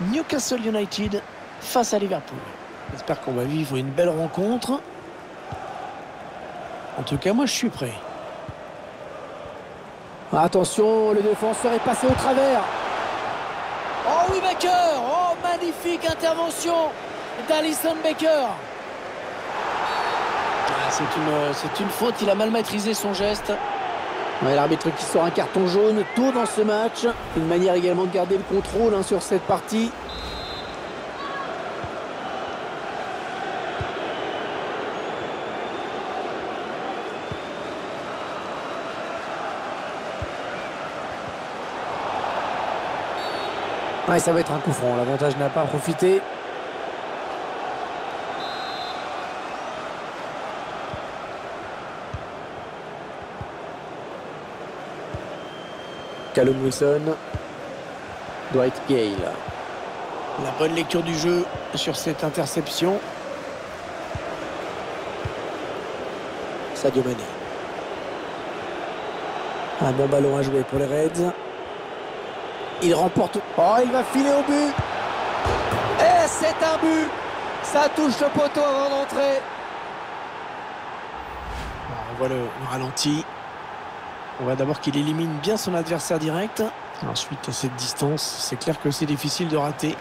Newcastle United face à Liverpool. J'espère qu'on va vivre une belle rencontre. En tout cas, moi, je suis prêt. Attention, le défenseur est passé au travers. Oh oui, Baker! Oh, magnifique intervention d'Alisson Becker. C'est une faute, il a mal maîtrisé son geste. Ouais, l'arbitre qui sort un carton jaune tôt dans ce match. Une manière également de garder le contrôle sur cette partie. Ouais, ça va être un coup franc. L'avantage n'a pas profité. Callum Wilson. Dwight Gale. La bonne lecture du jeu sur cette interception. Sadio Mané. Un bon ballon à jouer pour les Reds. Il remporte. Oh, il va filer au but. Et c'est un but. Ça touche le poteau avant d'entrer. On voit le ralenti. On voit d'abord qu'il élimine bien son adversaire direct. Ensuite, à cette distance, c'est clair que c'est difficile de rater.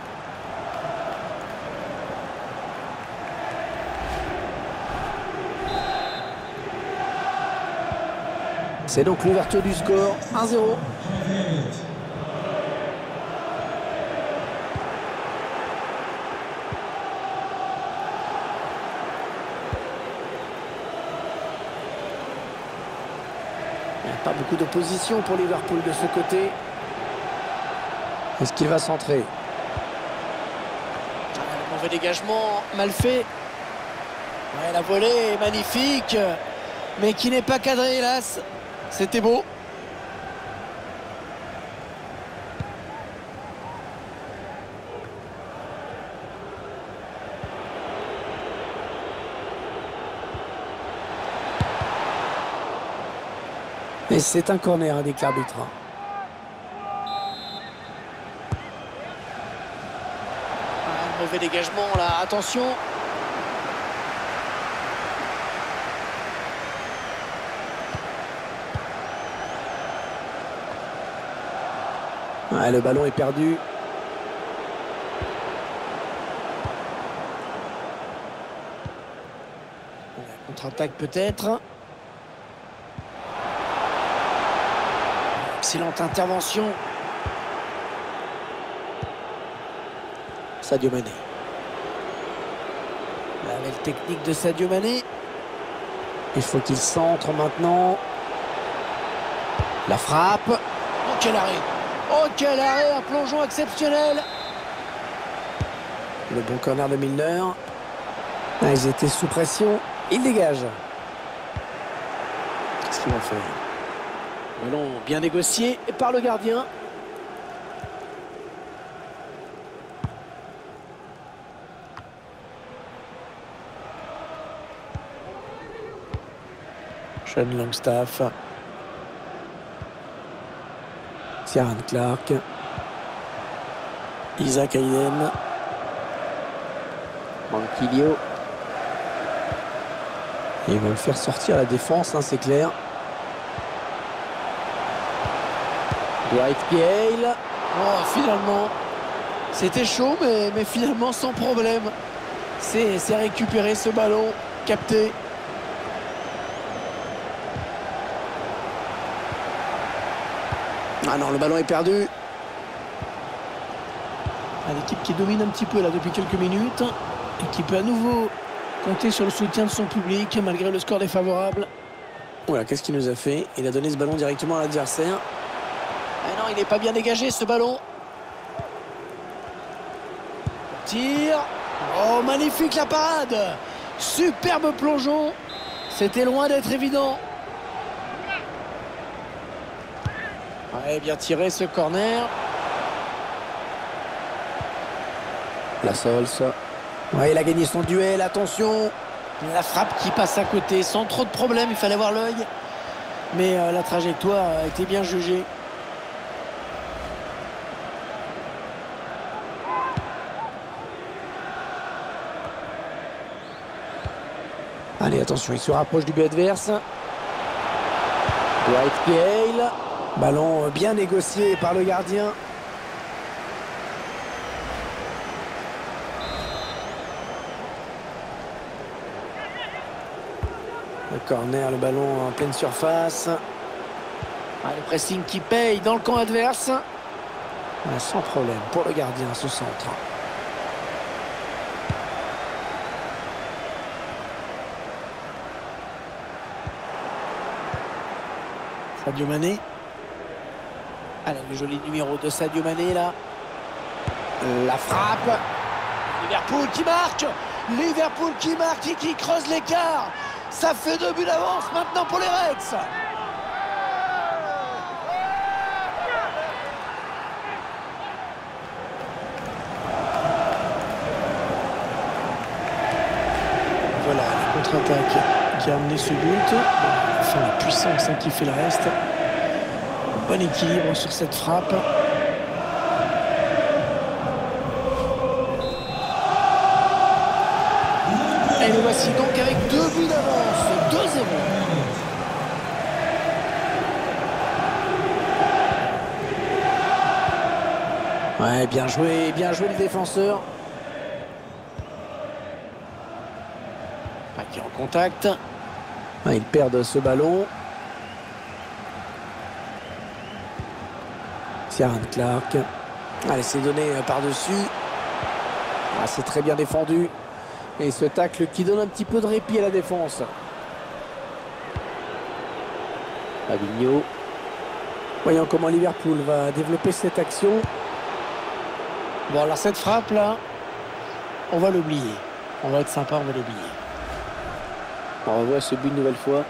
C'est donc l'ouverture du score, 1-0. Pas beaucoup d'opposition pour Liverpool de ce côté. Est-ce qu'il va centrer? Mauvais dégagement, mal fait. Ouais, la volée est magnifique, mais qui n'est pas cadrée, hélas. C'était beau. Et c'est un corner, avec l'arbitre. Mauvais dégagement là, attention. Ouais, le ballon est perdu. Contre-attaque peut-être. Excellente intervention. Sadio Mané. La belle technique de Sadio Mané. Il faut qu'il centre maintenant. La frappe. Oh, quel arrêt! Oh, quel arrêt! Un plongeon exceptionnel! Le bon corner de Milner. Ah, ils étaient sous pression. Il dégage. Qu'est-ce qu'il va faire? Ballon bien négocié par le gardien. Sean Longstaff. Ciaran Clark. Isaac Hayden. Manquillo. Ils vont le faire sortir à la défense, c'est clair. Dwight Gale. Oh, finalement, c'était chaud, mais finalement sans problème. C'est récupéré ce ballon, capté. Ah non, le ballon est perdu. L'équipe qui domine un petit peu là depuis quelques minutes et qui peut à nouveau compter sur le soutien de son public malgré le score défavorable. Voilà, qu'est-ce qu'il nous a fait? Il a donné ce ballon directement à l'adversaire. Ah non, il n'est pas bien dégagé ce ballon. Tir. Oh, magnifique la parade. Superbe plongeon. C'était loin d'être évident. Ouais, bien tiré ce corner. La Sols. Ouais, il a gagné son duel, attention. La frappe qui passe à côté sans trop de problème, il fallait voir l'œil. Mais la trajectoire a été bien jugée. Allez, attention, il se rapproche du but adverse. Dwight Gale. Ballon bien négocié par le gardien. Le corner, le ballon en pleine surface. Le pressing qui paye dans le camp adverse. Sans problème pour le gardien, ce centre. Sadio Mané. Allez, le joli numéro de Sadio Mané, là. La frappe. Liverpool qui marque. Liverpool qui marque et qui creuse l'écart. Ça fait 2 buts d'avance maintenant pour les Reds. Voilà, la contre-attaque qui a amené ce but. Enfin, la puissance qui fait le reste. Bon équilibre sur cette frappe. Et le voici donc avec 2 buts d'avance, 2-0. Ouais, bien joué le défenseur. Qui est en contact. Ils perdent ce ballon. Ciaran Clark. Allez, c'est donné par-dessus. C'est très bien défendu. Et ce tacle qui donne un petit peu de répit à la défense. Fabinho. Voyons comment Liverpool va développer cette action. Bon, alors cette frappe-là, on va l'oublier. On va être sympa, on va l'oublier. On revoit ce but une nouvelle fois.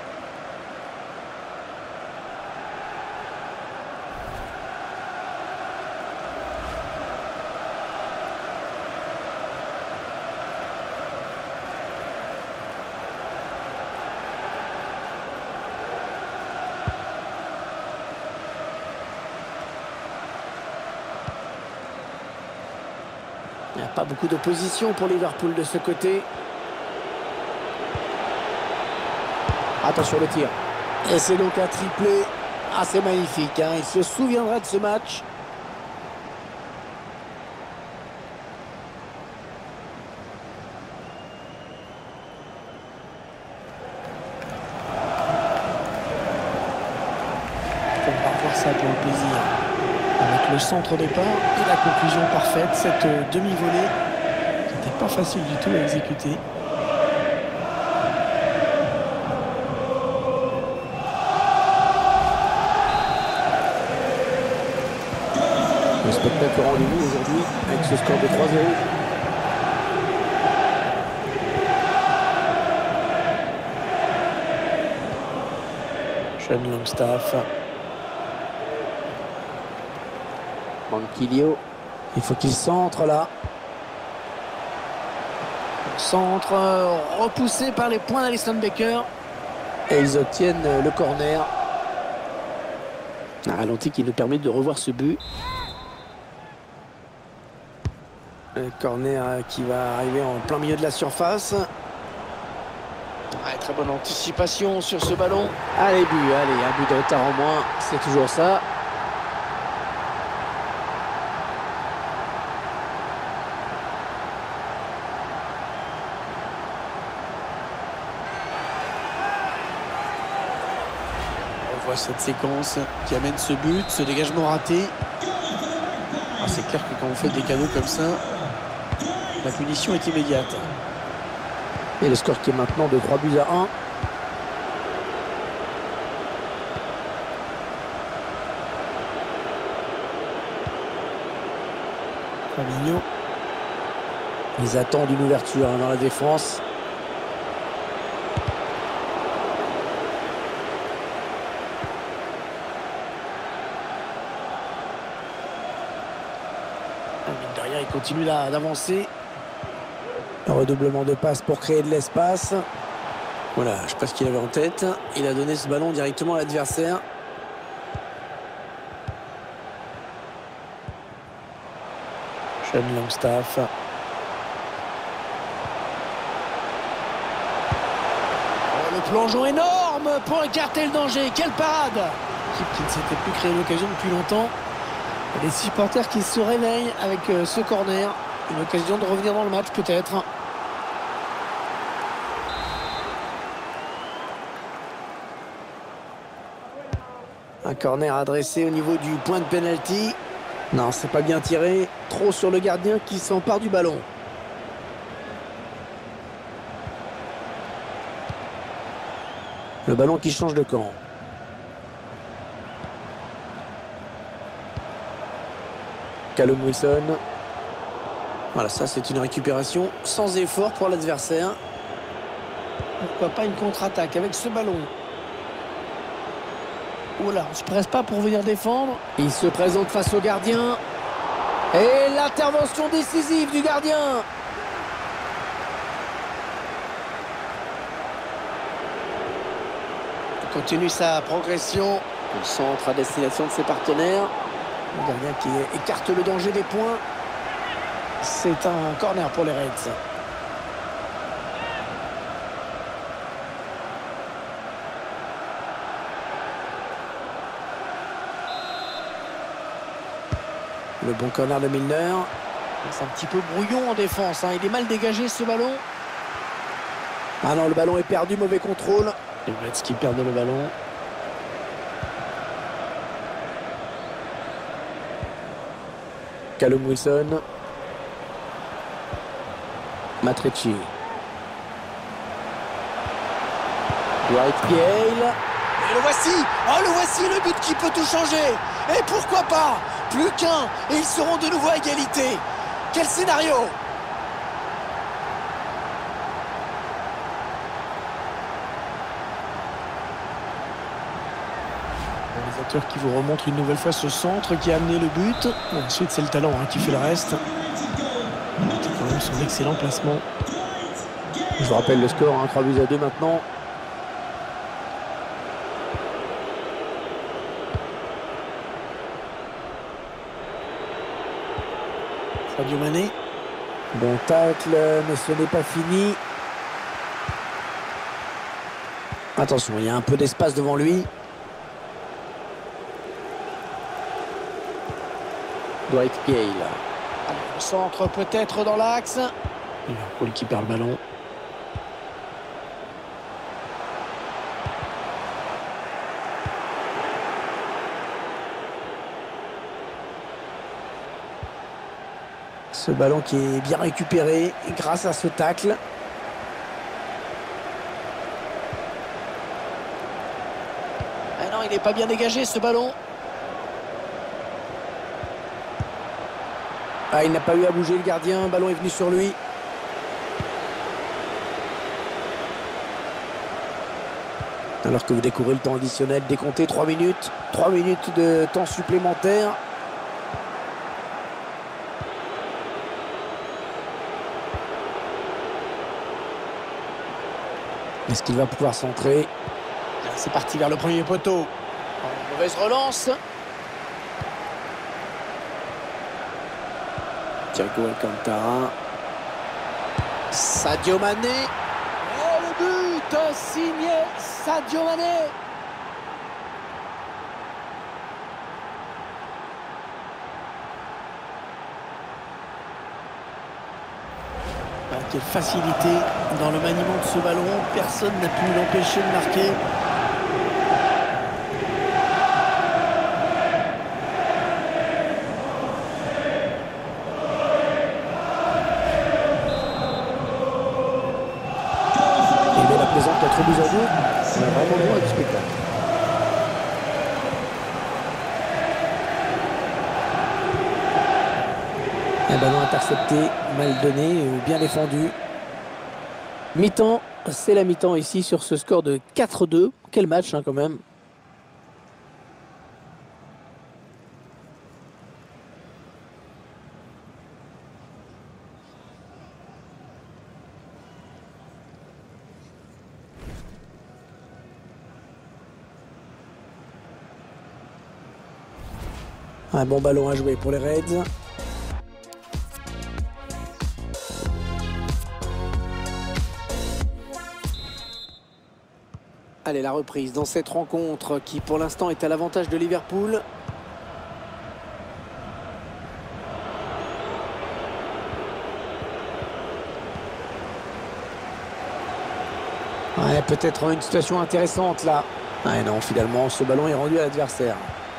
Il n'y a pas beaucoup d'opposition pour Liverpool de ce côté. Attention le tir. Et c'est donc un triplé. C'est magnifique. Il se souviendra de ce match. On va voir ça pour le plaisir. Avec le centre départ et la conclusion parfaite. Cette demi-volée qui n'était pas facile du tout à exécuter. Le spectacle au rendez-vous aujourd'hui avec ce score de 3-0. Sean Longstaff. Manquillo. Il faut qu'il centre là. Centre repoussé par les points d'Alisson Becker. Et ils obtiennent le corner. Un ralenti qui nous permet de revoir ce but. Le corner qui va arriver en plein milieu de la surface. Très bonne anticipation sur ce ballon. Allez, un but de retard en moins, c'est toujours ça. On voit cette séquence qui amène ce but, ce dégagement raté. C'est clair que quand on fait des cadeaux comme ça, la punition est immédiate. Et le score qui est maintenant de 3 buts à 1. Fabinho. Ils attendent une ouverture dans la défense. Mine de rien, il continue d'avancer. Un redoublement de passes pour créer de l'espace. Voilà, je sais pas ce qu'il avait en tête. Il a donné ce ballon directement à l'adversaire. Sean Longstaff. plongeon énorme pour écarter le danger. Quelle parade! Équipe qui ne s'était plus créé l'occasion depuis longtemps. Les supporters qui se réveillent avec ce corner. Une occasion de revenir dans le match peut-être. Un corner adressé au niveau du point de pénalty. Non, c'est pas bien tiré. Trop sur le gardien qui s'empare du ballon. Le ballon qui change de camp. Callum Wilson. Voilà, ça c'est une récupération sans effort pour l'adversaire. Pourquoi pas une contre-attaque avec ce ballon? Oula, on se presse pas pour venir défendre. Il se présente face au gardien. Et l'intervention décisive du gardien. Il continue sa progression. Il centre à destination de ses partenaires. Le gardien qui écarte le danger des points. C'est un corner pour les Reds. Le bon corner de Milner. C'est un petit peu brouillon en défense. Il est mal dégagé ce ballon. Ah non, le ballon est perdu, mauvais contrôle. Les Reds qui perdent le ballon. Callum Wilson. Matrici. Dwight Gale. Et le voici. Oh, le voici, le but qui peut tout changer. Et pourquoi pas? Plus qu'un. Et ils seront de nouveau à égalité. Quel scénario! Réalisateur qui vous remontre une nouvelle fois ce centre qui a amené le but. Ensuite, c'est le talent qui fait le reste. C'est quand même son excellent placement. Je vous rappelle le score, 3-2 maintenant. Sadio Mané. Bon tacle, mais ce n'est pas fini. Attention, il y a un peu d'espace devant lui. Dwight Gale. Le centre peut-être dans l'axe. Il y a Paul qui perd le ballon. Ce ballon qui est bien récupéré grâce à ce tacle. Ah non, il n'est pas bien dégagé ce ballon. Ah, il n'a pas eu à bouger le gardien, le ballon est venu sur lui. Alors que vous découvrez le temps additionnel, décompté 3 minutes. 3 minutes de temps supplémentaire. Est-ce qu'il va pouvoir centrer? C'est parti vers le premier poteau. Mauvaise relance. Thiago Alcantara. Sadio Mané. Et le but signé Sadio Mané. Quelle facilité dans le maniement de ce ballon. Personne n'a pu l'empêcher de marquer. Il met la présente 4 buts à 2. C'est vraiment bon avec ce spectacle. Un ballon intercepté, mal donné, bien défendu. Mi-temps, c'est la mi-temps ici sur ce score de 4-2. Quel match quand même. Un bon ballon à jouer pour les Reds. Allez, la reprise dans cette rencontre qui pour l'instant est à l'avantage de Liverpool. Ouais, peut-être une situation intéressante là. Ouais, non, finalement, ce ballon est rendu à l'adversaire.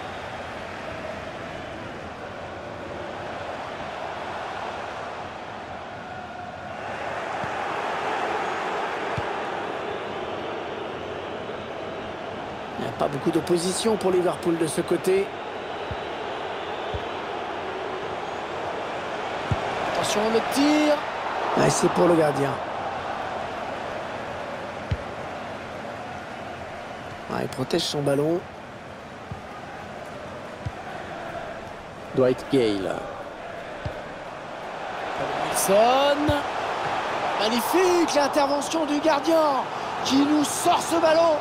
Il n'y a pas beaucoup d'opposition pour Liverpool de ce côté. Attention, le tir. Ouais, c'est pour le gardien. Ouais, il protège son ballon. Dwight Gale. Wilson. Magnifique l'intervention du gardien qui nous sort ce ballon.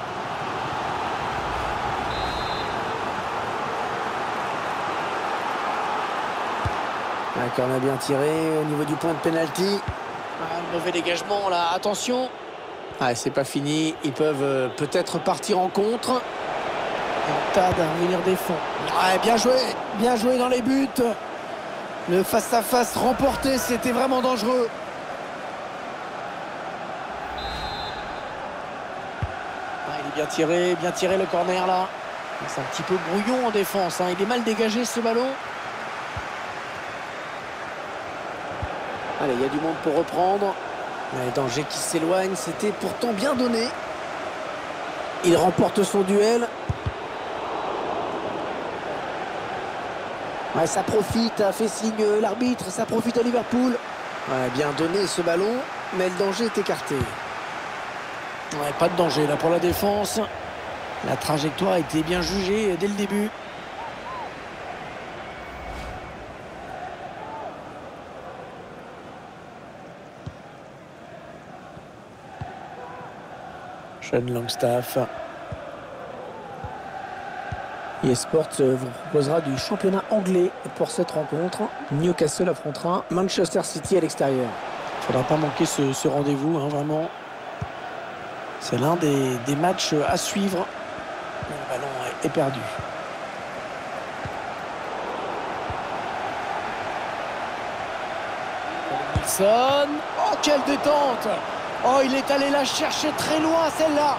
Un corner bien tiré au niveau du point de pénalty. Un mauvais dégagement là, attention. Ah, c'est pas fini, ils peuvent peut-être partir en contre. Et Tad à venir des fonds. Ouais, bien joué dans les buts. Le face-à-face remporté, c'était vraiment dangereux. Ah, il est bien tiré le corner là. C'est un petit peu brouillon en défense, hein. Il est mal dégagé ce ballon. Allez, il y a du monde pour reprendre. Le danger qui s'éloigne, c'était pourtant bien donné. Il remporte son duel. Ouais, ça profite, a fait signe l'arbitre, ça profite à Liverpool. Ouais, bien donné ce ballon, mais le danger est écarté. Ouais, pas de danger là pour la défense. La trajectoire a été bien jugée dès le début. Sean Longstaff. eSports vous proposera du championnat anglais pour cette rencontre. Newcastle affrontera Manchester City à l'extérieur. Il ne faudra pas manquer ce rendez-vous, hein, vraiment. C'est l'un des matchs à suivre. Le ballon est perdu. Wilson. Oh, quelle détente! Oh, il est allé la chercher très loin, celle-là.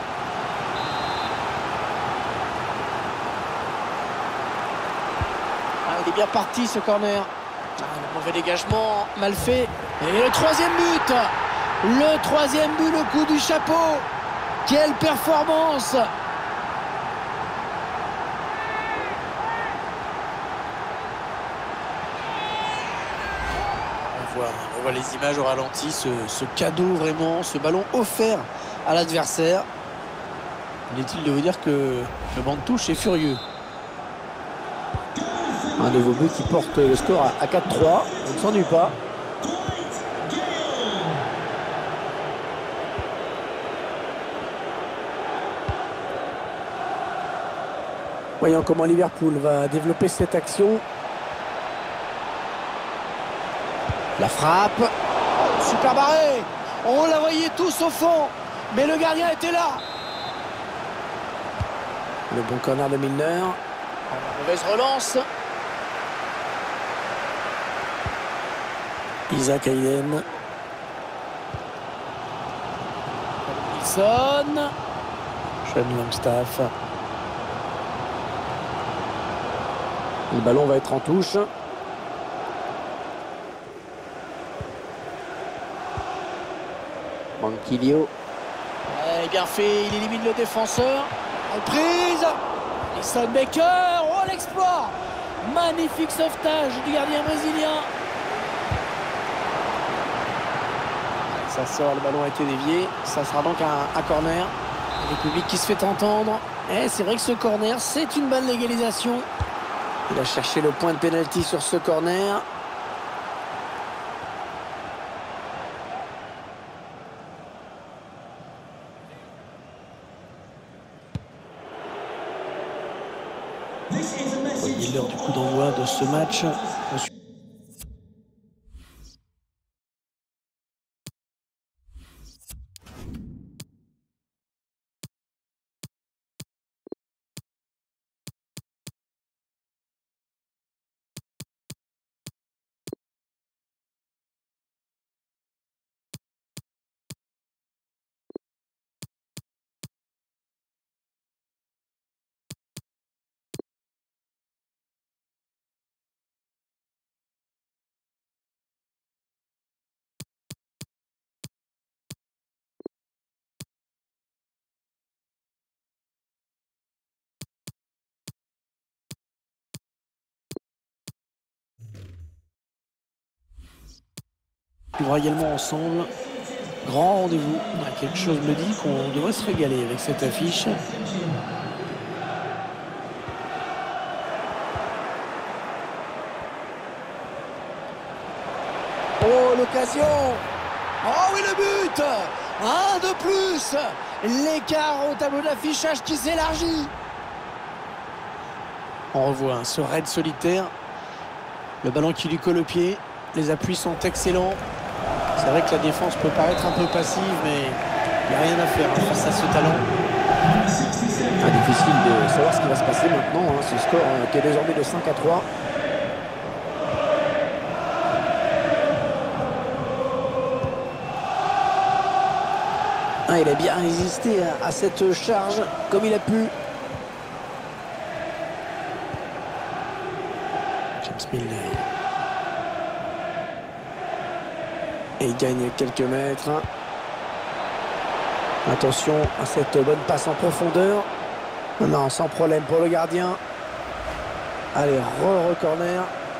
Ah, il est bien parti, ce corner. Ah, le mauvais dégagement, mal fait. Et le troisième but. Le troisième but, le coup du chapeau. Quelle performance! On voit les images au ralenti, ce cadeau vraiment, ce ballon offert à l'adversaire. Inutile de vous dire que le banc de touche est furieux. Un nouveau but qui porte le score à 4-3. On ne s'ennuie pas. Voyons comment Liverpool va développer cette action. La frappe. Super barré. On la voyait tous au fond. Mais le gardien était là. Le bon corner de Milner. Mauvaise relance. Isaac Hayden. Wilson. Sean Longstaff. Le ballon va être en touche. Manquillo. Ouais, bien fait, il élimine le défenseur. Reprise. Alisson Becker. Oh, l'exploit. Magnifique sauvetage du gardien brésilien. Ça sort, le ballon a été dévié. Ça sera donc un corner. Le public qui se fait entendre. Et c'est vrai que ce corner, c'est une bonne légalisation. Il a cherché le point de pénalty sur ce corner. Il est l'heure du coup d'envoi de ce match. vivra également ensemble. Grand rendez-vous. Quelque chose me dit qu'on devrait se régaler avec cette affiche. Oh, l'occasion! Oh oui, le but! Un de plus! L'écart au tableau d'affichage qui s'élargit. On revoit ce raid solitaire. Le ballon qui lui colle au pied. Les appuis sont excellents. C'est vrai que la défense peut paraître un peu passive, mais il n'y a rien à faire face à ce talent. Difficile de savoir ce qui va se passer maintenant. Ce score qui est désormais de 5-3. Il a bien résisté à cette charge comme il a pu. James Milner. Et il gagne quelques mètres. Attention à cette bonne passe en profondeur. Non, sans problème pour le gardien. Allez, corner.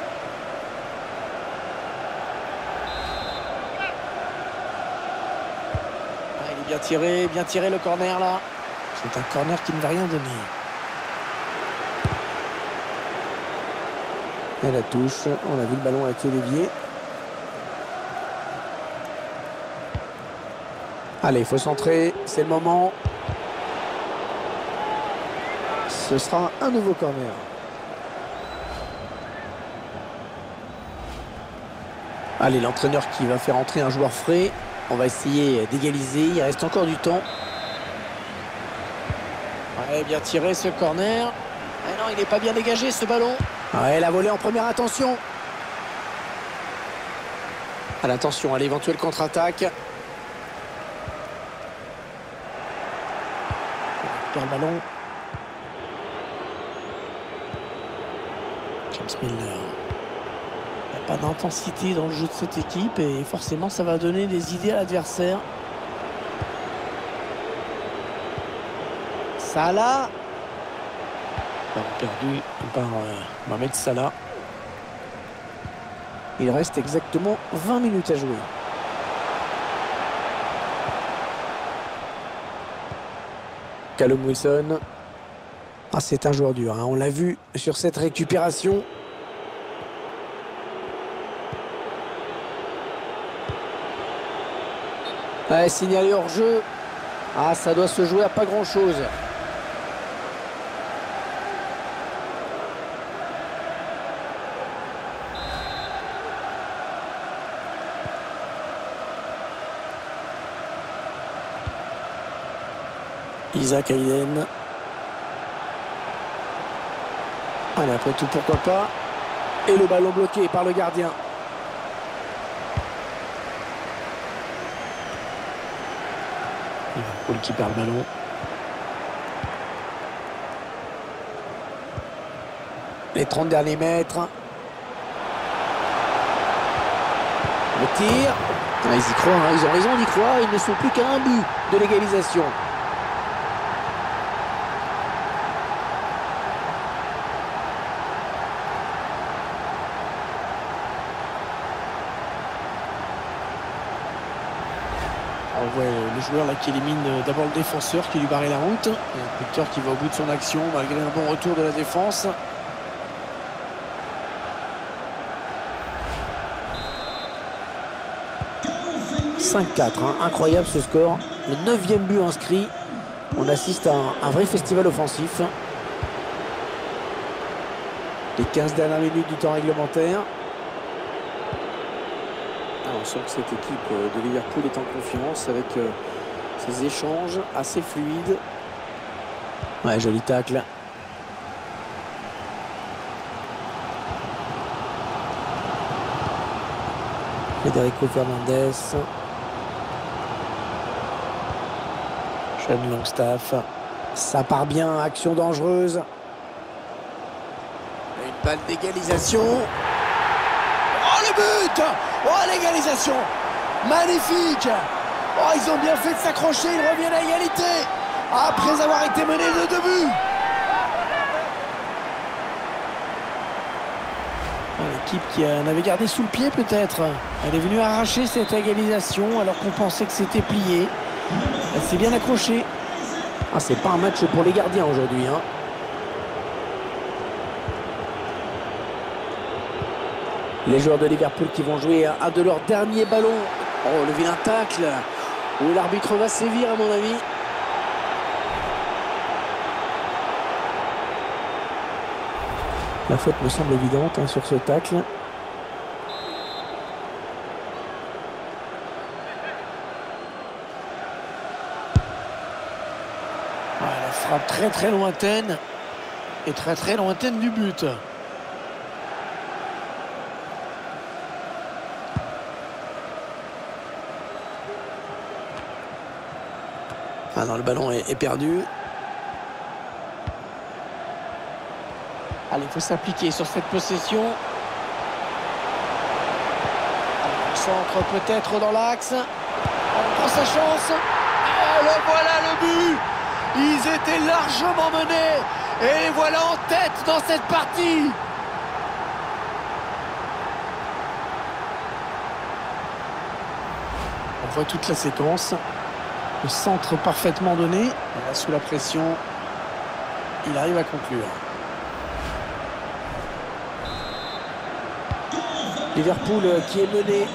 Il est bien tiré le corner là. C'est un corner qui ne va rien donner. Et la touche, on a vu le ballon a été dévié. Allez, il faut centrer, c'est le moment. Ce sera un nouveau corner. Allez, l'entraîneur qui va faire entrer un joueur frais. On va essayer d'égaliser, il reste encore du temps. Ouais, bien tiré ce corner. Ah non, il n'est pas bien dégagé ce ballon. Ouais, la volée en première intention. Attention à l'éventuelle contre-attaque. Le ballon. James Milner. Il n'y a pas d'intensité dans le jeu de cette équipe et forcément ça va donner des idées à l'adversaire. Salah. Perdu par Mohamed Salah. Il reste exactement 20 minutes à jouer. Callum Wilson. C'est un joueur dur, on l'a vu sur cette récupération. Signalé hors jeu. Ça doit se jouer à pas grand chose. Isaac Hayden. Allez, après tout, pourquoi pas. Et le ballon bloqué par le gardien. Liverpool qui perd le ballon. Les 30 derniers mètres. Le tir. Ils y croient, ils ont raison d'y croire. Ils ne sont plus qu'à un but de l'égalisation. On voit le joueur là qui élimine d'abord le défenseur qui lui barrait la route. Le buteur qui va au bout de son action malgré un bon retour de la défense. « 5-4, incroyable ce score. Le 9e but inscrit. On assiste à un vrai festival offensif. Les 15 dernières minutes du temps réglementaire. On sent que cette équipe de Liverpool est en confiance avec ces échanges assez fluides. Ouais, joli tacle. Federico Fernandez. Sean Longstaff. Ça part bien, action dangereuse. Une balle d'égalisation. Oh, le but! Oh, l'égalisation! Magnifique! Oh, ils ont bien fait de s'accrocher, ils reviennent à égalité après avoir été menés de 2 buts. équipe qui en avait gardé sous le pied peut-être. Elle est venue arracher cette égalisation alors qu'on pensait que c'était plié. Elle s'est bien accrochée. Ah, c'est pas un match pour les gardiens aujourd'hui, hein. Les joueurs de Liverpool qui vont jouer un de leurs derniers ballons. Oh, le vilain tacle. Oui, l'arbitre va sévir à mon avis. La faute me semble évidente hein, sur ce tacle. La frappe très très lointaine. Et très très lointaine du but. Ah non, le ballon est perdu. Allez, il faut s'appliquer sur cette possession. Le centre peut-être dans l'axe. On prend sa chance. Et le voilà le but. Ils étaient largement menés. Et les voilà en tête dans cette partie. On voit toute la séquence. Le centre parfaitement donné. Là, sous la pression, il arrive à conclure. Liverpool qui est mené.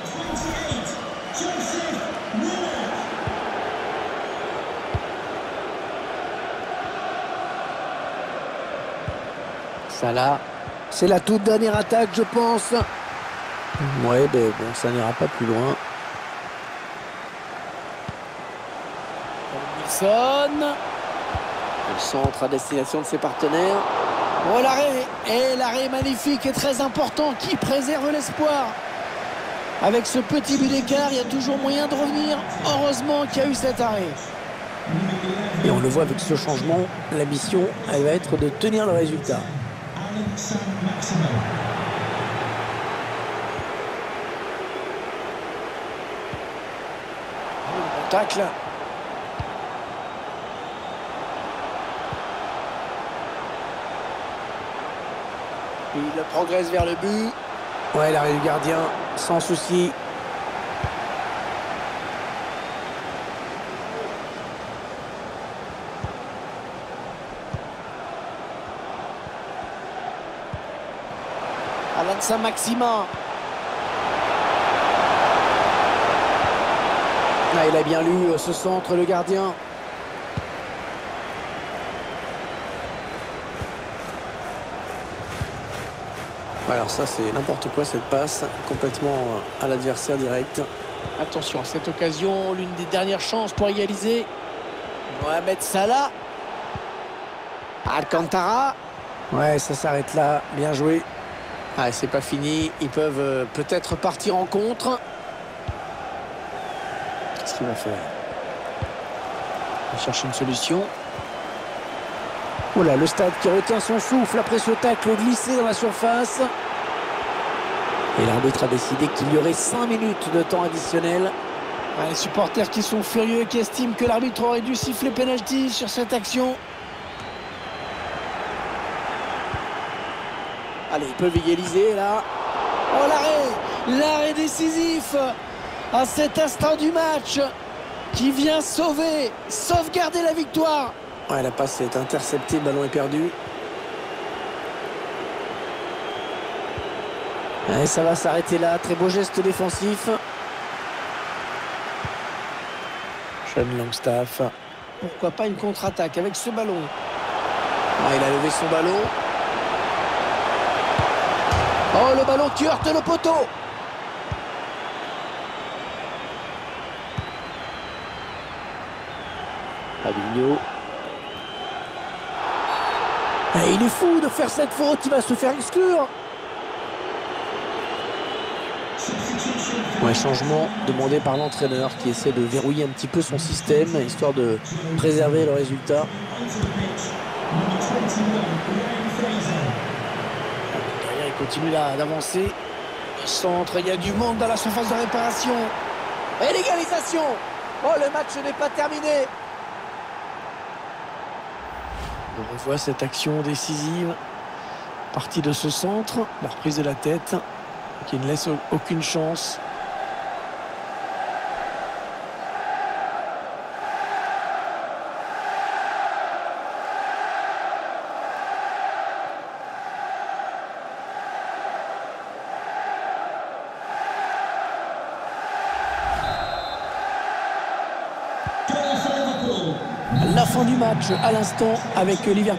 Salah, c'est la toute dernière attaque, je pense. Ouais, ben bon, ça n'ira pas plus loin. Wilson. Le centre à destination de ses partenaires. Oh, l'arrêt. Et l'arrêt magnifique et très important qui préserve l'espoir. Avec ce petit but d'écart, il y a toujours moyen de revenir. Heureusement qu'il y a eu cet arrêt. Et on le voit avec ce changement, la mission, elle va être de tenir le résultat. Bon tacle. Il progresse vers le but. Ouais, l'arrêt du gardien, sans souci. Alan Saint-Maximin. Ah, il a bien lu ce centre, le gardien. Alors ça, c'est n'importe quoi cette passe, complètement à l'adversaire direct. Attention, à cette occasion, l'une des dernières chances pour égaliser. Mohamed Salah. Alcantara. Ouais, ça s'arrête là, bien joué. Ah, c'est pas fini, ils peuvent peut-être partir en contre. Qu'est-ce qu'il va faire? Il va chercher une solution. Voilà, le stade qui retient son souffle après ce tacle glissé dans la surface. Et l'arbitre a décidé qu'il y aurait 5 minutes de temps additionnel. Les supporters qui sont furieux et qui estiment que l'arbitre aurait dû siffler penalty sur cette action. Allez, ils peuvent égaliser là. Oh, l'arrêt décisif à cet instant du match qui vient sauvegarder la victoire. Ouais, la passe est interceptée, le ballon est perdu. Et ça va s'arrêter là, très beau geste défensif. Sean Longstaff. Pourquoi pas une contre-attaque avec ce ballon? Il a levé son ballon. Oh, le ballon qui heurte le poteau. Fabinho. Il est fou de faire cette faute, il va se faire exclure. Ouais, changement demandé par l'entraîneur qui essaie de verrouiller un petit peu son système, histoire de préserver le résultat. Il continue là d'avancer. Le centre, il y a du monde dans la surface de réparation. Et l'égalisation. Oh, le match n'est pas terminé. On revoit cette action décisive. Partie de ce centre, la reprise de la tête. qui ne laisse aucune chance. La fin du match à l'instant avec Liverpool.